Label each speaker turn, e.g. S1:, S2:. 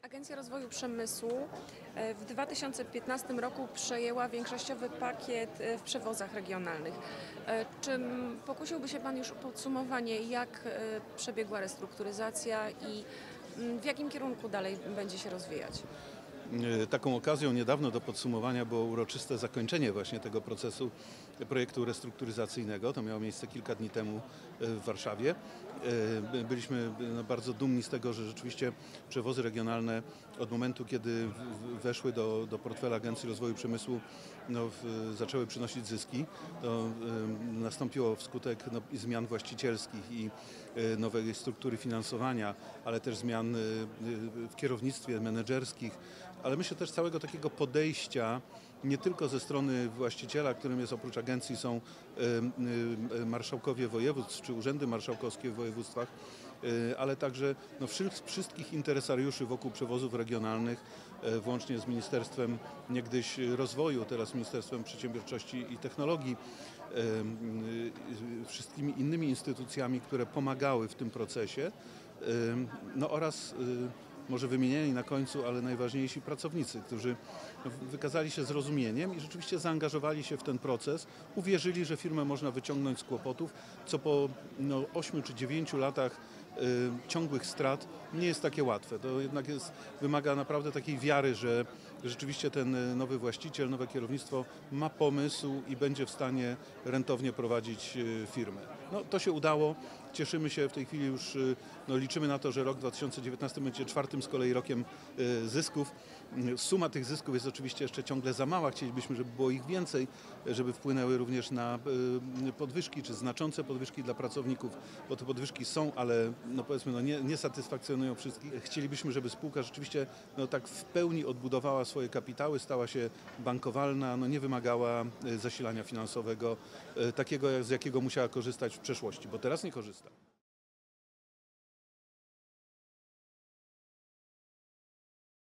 S1: Agencja Rozwoju Przemysłu w 2015 roku przejęła większościowy pakiet w przewozach regionalnych. Czy pokusiłby się Pan już o podsumowanie, jak przebiegła restrukturyzacja i w jakim kierunku dalej będzie się rozwijać?
S2: Taką okazją niedawno do podsumowania było uroczyste zakończenie właśnie tego procesu projektu restrukturyzacyjnego. To miało miejsce kilka dni temu w Warszawie. Byliśmy bardzo dumni z tego, że rzeczywiście przewozy regionalne od momentu, kiedy weszły do portfela Agencji Rozwoju Przemysłu, zaczęły przynosić zyski. To nastąpiło wskutek i zmian właścicielskich i nowej struktury finansowania, ale też zmian w kierownictwie menedżerskich, ale myślę też całego takiego podejścia nie tylko ze strony właściciela, którym jest oprócz agencji są marszałkowie województw czy urzędy marszałkowskie w województwach, ale także wszystkich interesariuszy wokół przewozów regionalnych, włącznie z Ministerstwem niegdyś Rozwoju, teraz Ministerstwem Przedsiębiorczości i Technologii, wszystkimi innymi instytucjami, które pomagały w tym procesie, oraz może wymienieni na końcu, ale najważniejsi pracownicy, którzy wykazali się zrozumieniem i rzeczywiście zaangażowali się w ten proces, uwierzyli, że firmę można wyciągnąć z kłopotów, co po 8 czy 9 latach ciągłych strat nie jest takie łatwe. To jednak wymaga naprawdę takiej wiary, że rzeczywiście ten nowy właściciel, nowe kierownictwo ma pomysł i będzie w stanie rentownie prowadzić firmę. To się udało. Cieszymy się w tej chwili już, liczymy na to, że rok 2019 będzie czwartym z kolei rokiem zysków. Suma tych zysków jest oczywiście jeszcze ciągle za mała. Chcielibyśmy, żeby było ich więcej, żeby wpłynęły również na podwyżki, czy znaczące podwyżki dla pracowników, bo te podwyżki są, ale powiedzmy nie satysfakcjonują wszystkich. Chcielibyśmy, żeby spółka rzeczywiście tak w pełni odbudowała swoje kapitały, stała się bankowalna, nie wymagała zasilania finansowego takiego, z jakiego musiała korzystać w przeszłości, bo teraz nie korzysta.